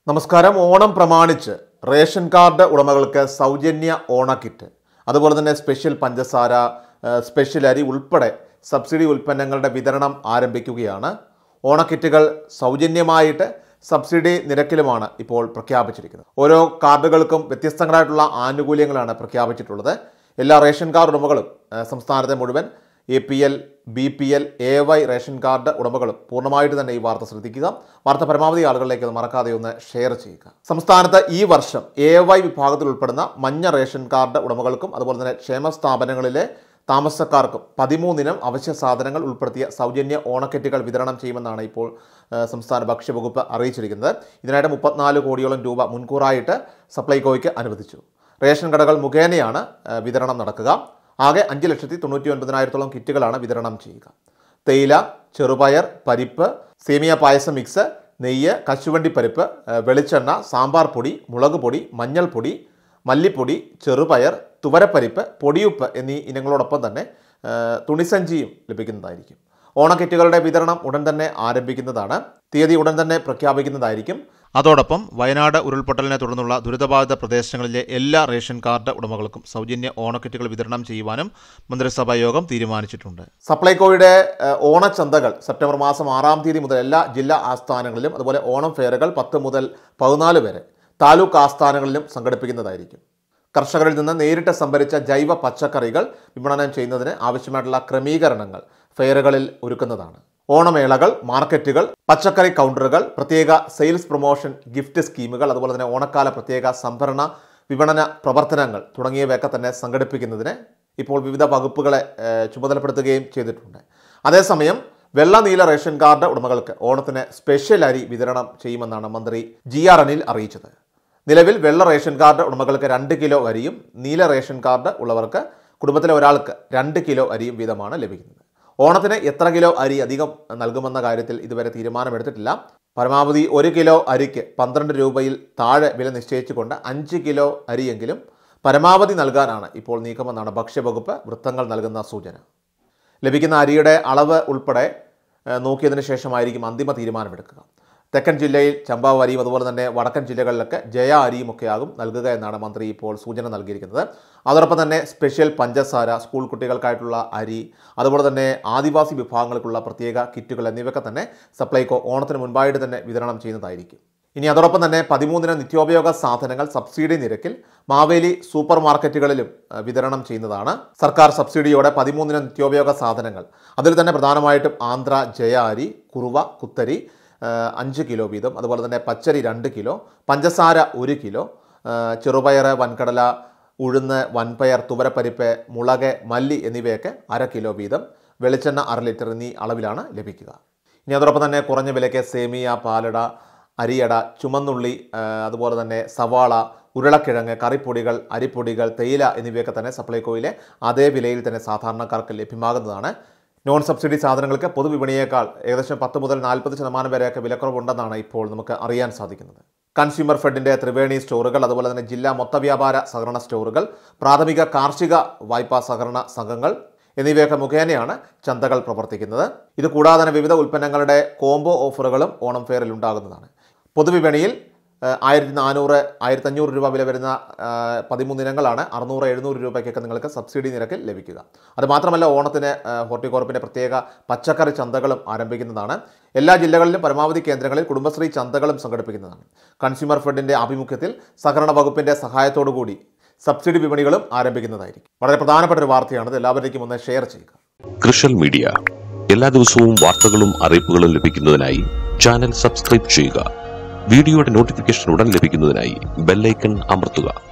നമസ്കാരം. ഓണം പ്രമാണിച്ച് ration card ഉടമകൾക്ക് സൗജന്യ ഓണക്കിറ്റ്, അതുപോലെ തന്നെ സ്പെഷ്യൽ പഞ്ചസാര, സ്പെഷ്യൽ അരി ഉൾപ്പെടെ സബ്സിഡി ഉൽപ്പന്നങ്ങളുടെ വിതരണം ആരംഭിക്കുകയാണ്. ഓണക്കിറ്റുകൾ സൗജന്യമായിട്ട് സബ്സിഡി നിരക്കിലുമാണ് ഇപ്പോൾ പ്രഖ്യാപിച്ചിരിക്കുന്നത്. ഓരോ കാർഡുകൾക്കും വ്യത്യസ്തങ്ങളായിട്ടുള്ള ആനുകൂല്യങ്ങളാണ് പ്രഖ്യാപിച്ചിട്ടുള്ളത്. എല്ലാ റേഷൻ കാർഡ് ഉടമകളും സംസ്ഥാനത്തെ മുഴുവൻ APL, BPL, AY ration card ഉടമകളും പൂർണ്ണമായിട്ട് തന്നെ ഈ വാർത്ത ശ്രദ്ധിക്കുക. വാർത്ത പരമാവധി ആളുകളിലേക്ക് മറക്കാതെ ഒന്ന് ഷെയർ ചെയ്യുക. സംസ്ഥാനത്ത് ഈ വർഷം AY വിഭാഗത്തിൽ ഉൾപ്പെടുന്ന മഞ്ഞ റേഷൻ കാർഡ് ഉടമകൾക്കും അതുപോലെ തന്നെ ക്ഷേമ സ്ഥാപനങ്ങളിലെ താമസക്കാർക്കും 13 ഇനം അവശ്യ സാധനങ്ങൾ ഉൾപ്പെടുത്തിയ സൗജന്യ ഓണക്കിറ്റുകൾ വിതരണം ചെയ്യുമെന്നാണ് ഇപ്പോൾ സംസ്ഥാന ഭക്ഷ്യവകുപ്പ് അറിയിച്ചിരിക്കുന്നത്. ഇതിനായിട്ട് 34 കോടിയോളം രൂപ മുൻകൂറായിട്ട് സപ്ലൈകോയ്ക്ക് അനുവദിച്ചു. റേഷൻ കടകൾ മുഖേനയാണ് വിതരണം നടക്കുക. ആകെ 5,99,000 കിറ്റുകളാണ് വിതരണം ചെയ്യുക. തേയില, ചെറുപയർ, പരിപ്പ്, സേമിയ പായസം മിക്സ്, നെയ്യ്, കശുവണ്ടി പരിപ്പ്, വെളിച്ചെണ്ണ, സാമ്പാർ പൊടി, മുളക് പൊടി, മഞ്ഞൾപ്പൊടി, മല്ലിപ്പൊടി, ചെറുപയർ, തുവരപ്പരിപ്പ്, പൊടിയുപ്പ് എന്നീ ഇനങ്ങളോടൊപ്പം തന്നെ തുണിസഞ്ചിയും ലഭിക്കുന്നതായിരിക്കും. ഓണക്കിറ്റുകളുടെ വിതരണം ഉടൻ തന്നെ ആരംഭിക്കുന്നതാണ്. തീയതി ഉടൻ തന്നെ പ്രഖ്യാപിക്കുന്നതായിരിക്കും. അതോടൊപ്പം വയനാട് ഉരുൾപൊട്ടലിനെ തുടർന്നുള്ള ദുരിതബാധിത പ്രദേശങ്ങളിലെ എല്ലാ റേഷൻ കാർഡ് ഉടമകൾക്കും സൗജന്യ ഓണക്കിറ്റുകൾ വിതരണം ചെയ്യുവാനും മന്ത്രിസഭാ യോഗം തീരുമാനിച്ചിട്ടുണ്ട്. സപ്ലൈകോയുടെ ഓണച്ചന്തകൾ സെപ്റ്റംബർ മാസം 6-ാം തീയതി മുതൽ എല്ലാ ജില്ലാ ആസ്ഥാനങ്ങളിലും, അതുപോലെ ഓണം ഫെയറുകൾ 10 മുതൽ 14 വരെ താലൂക്ക് ആസ്ഥാനങ്ങളിലും സംഘടിപ്പിക്കുന്നതായിരിക്കും. കർഷകരിൽ നിന്ന് നേരിട്ട് സംഭരിച്ച ജൈവ പച്ചക്കറികൾ വിപണനം ചെയ്യുന്നതിന് ആവശ്യമായിട്ടുള്ള ക്രമീകരണങ്ങൾ ഫെയറുകളിൽ ഒരുക്കുന്നതാണ്. ഓണമേളകൾ, മാർക്കറ്റുകൾ, പച്ചക്കറി കൗണ്ടറുകൾ, പ്രത്യേക സെയിൽസ് പ്രൊമോഷൻ ഗിഫ്റ്റ് സ്കീമുകൾ, അതുപോലെ തന്നെ ഓണക്കാല പ്രത്യേക സംഭരണ വിപണന പ്രവർത്തനങ്ങൾ തുടങ്ങിയവയൊക്കെ തന്നെ സംഘടിപ്പിക്കുന്നതിന് ഇപ്പോൾ വിവിധ വകുപ്പുകളെ ചുമതലപ്പെടുത്തുകയും ചെയ്തിട്ടുണ്ട്. അതേസമയം വെള്ള നീല റേഷൻ കാർഡ് ഉടമകൾക്ക് ഓണത്തിന് സ്പെഷ്യൽ അരി വിതരണം ചെയ്യുമെന്നാണ് മന്ത്രി GR അനിൽ അറിയിച്ചത്. നിലവിൽ വെള്ള റേഷൻ കാർഡ് ഉടമകൾക്ക് 2 കിലോ അരിയും നീല റേഷൻ കാർഡ് ഉള്ളവർക്ക് കുടുംബത്തിലെ ഒരാൾക്ക് 2 കിലോ അരിയും വീതമാണ് ലഭിക്കുന്നത്. ഓണത്തിന് എത്ര കിലോ അരി അധികം നൽകുമെന്ന കാര്യത്തിൽ ഇതുവരെ തീരുമാനമെടുത്തിട്ടില്ല. പരമാവധി 1 കിലോ അരിക്ക് 12 രൂപയിൽ താഴെ വില നിശ്ചയിച്ചുകൊണ്ട് 5 കിലോ അരിയെങ്കിലും പരമാവധി നൽകാനാണ് ഇപ്പോൾ നീക്കമെന്നാണ് ഭക്ഷ്യവകുപ്പ് വൃത്തങ്ങൾ നൽകുന്ന സൂചന. ലഭിക്കുന്ന അരിയുടെ അളവ് ഉൾപ്പെടെ നോക്കിയതിനു ശേഷമായിരിക്കും അന്തിമ തീരുമാനമെടുക്കുക. തെക്കൻ ജില്ലയിൽ ചമ്പാവ് അരിയും അതുപോലെ തന്നെ വടക്കൻ ജില്ലകളിലൊക്കെ ജയ അരിയും ഒക്കെയാകും നൽകുക എന്നാണ് മന്ത്രി ഇപ്പോൾ സൂചന നൽകിയിരിക്കുന്നത്. അതോടൊപ്പം തന്നെ സ്പെഷ്യൽ പഞ്ചസാര, സ്കൂൾ കുട്ടികൾക്കായിട്ടുള്ള അരി, അതുപോലെ തന്നെ ആദിവാസി വിഭാഗങ്ങൾക്കുള്ള പ്രത്യേക കിറ്റുകൾ എന്നിവയൊക്കെ തന്നെ സപ്ലൈകോ ഓണത്തിന് മുൻപായിട്ട് തന്നെ വിതരണം ചെയ്യുന്നതായിരിക്കും. ഇനി അതോടൊപ്പം തന്നെ 13 നിത്യോപയോഗ സാധനങ്ങൾ സബ്സിഡി നിരക്കിൽ മാവേലി സൂപ്പർ മാർക്കറ്റുകളിലും വിതരണം ചെയ്യുന്നതാണ്. സർക്കാർ സബ്സിഡിയോടെ 13 നിത്യോപയോഗ സാധനങ്ങൾ, അതിൽ തന്നെ പ്രധാനമായിട്ടും ആന്ധ്ര ജയ അരി, കുറുവ, കുത്തരി 5 കിലോ വീതം, അതുപോലെ തന്നെ പച്ചരി 2 കിലോ, പഞ്ചസാര 1 കിലോ, ചെറുപയർ, വൻകടല, ഉഴുന്ന്, വൻപയർ, തുവരപ്പരിപ്പ്, മുളക്, മല്ലി എന്നിവയൊക്കെ 1/2 കിലോ വീതം, വെളിച്ചെണ്ണ 1/2 ലിറ്റർ എന്നീ അളവിലാണ് ലഭിക്കുക. ഇനി അതോടൊപ്പം തന്നെ കുറഞ്ഞ വിലയ്ക്ക് സേമിയ, പാലട, അരിയട, ചുമന്നുള്ളി, അതുപോലെ തന്നെ സവാള, ഉരുളക്കിഴങ്ങ്, കറിപ്പൊടികൾ, അരിപ്പൊടികൾ, തേയില എന്നിവയൊക്കെ തന്നെ സപ്ലൈകോയിലെ അതേ വിലയിൽ തന്നെ സാധാരണക്കാർക്ക് ലഭ്യമാകുന്നതാണ്. നോൺ സബ്സിഡി സാധനങ്ങൾക്ക് പൊതുവിപണിയേക്കാൾ ഏകദേശം 10 മുതൽ 40% വരെയൊക്കെ വിലക്കുറവുണ്ടെന്നാണ് ഇപ്പോൾ നമുക്ക് അറിയാൻ സാധിക്കുന്നത്. കൺസ്യൂമർ ഫെഡിൻ്റെ ത്രിവേണി സ്റ്റോറുകൾ, അതുപോലെ തന്നെ ജില്ലാ മൊത്തവ്യാപാര സഹകരണ സ്റ്റോറുകൾ, പ്രാഥമിക കാർഷിക വായ്പാ സഹകരണ സംഘങ്ങൾ എന്നിവയൊക്കെ മുഖേനയാണ് ചന്തകൾ പ്രവർത്തിക്കുന്നത്. ഇത് കൂടാതെ തന്നെ വിവിധ ഉൽപ്പന്നങ്ങളുടെ കോംബോ ഓഫറുകളും ഓണം ഫെയറിൽ ഉണ്ടാകുന്നതാണ്. പൊതുവിപണിയിൽ 1400, 1500 രൂപ വില വരുന്ന 13 ഇനങ്ങളാണ് 600, 700 രൂപയ്ക്കൊക്കെ നിങ്ങൾക്ക് സബ്സിഡി നിരക്കിൽ ലഭിക്കുക. അതുമാത്രമല്ല, ഓണത്തിന് ഹോർട്ടികോർപ്പിൻ്റെ പ്രത്യേക പച്ചക്കറി ചന്തകളും ആരംഭിക്കുന്നതാണ്. എല്ലാ ജില്ലകളിലും പരമാവധി കേന്ദ്രങ്ങളിൽ കുടുംബശ്രീ ചന്തകളും സംഘടിപ്പിക്കുന്നതാണ്. കൺസ്യൂമർ ഫെഡിൻ്റെ ആഭിമുഖ്യത്തിൽ സഹകരണ വകുപ്പിൻ്റെ സഹായത്തോടു കൂടി സബ്സിഡി വിപണികളും ആരംഭിക്കുന്നതായിരിക്കും. വളരെ പ്രധാനപ്പെട്ട ഒരു വാർത്തയാണിത്. എല്ലാവരിലേക്കും ഒന്ന് ഷെയർ ചെയ്യുക. കൃഷൽ മീഡിയ എല്ലാ ദിവസവും വാർത്തകളും അറിയിപ്പുകളും ലഭിക്കുന്നതിനായി ചാനൽ സബ്സ്ക്രൈബ് ചെയ്യുക. വീഡിയോയുടെ നോട്ടിഫിക്കേഷൻ ഉടൻ ലഭിക്കുന്നതിനായി ബെൽ ഐക്കൺ അമർത്തുക.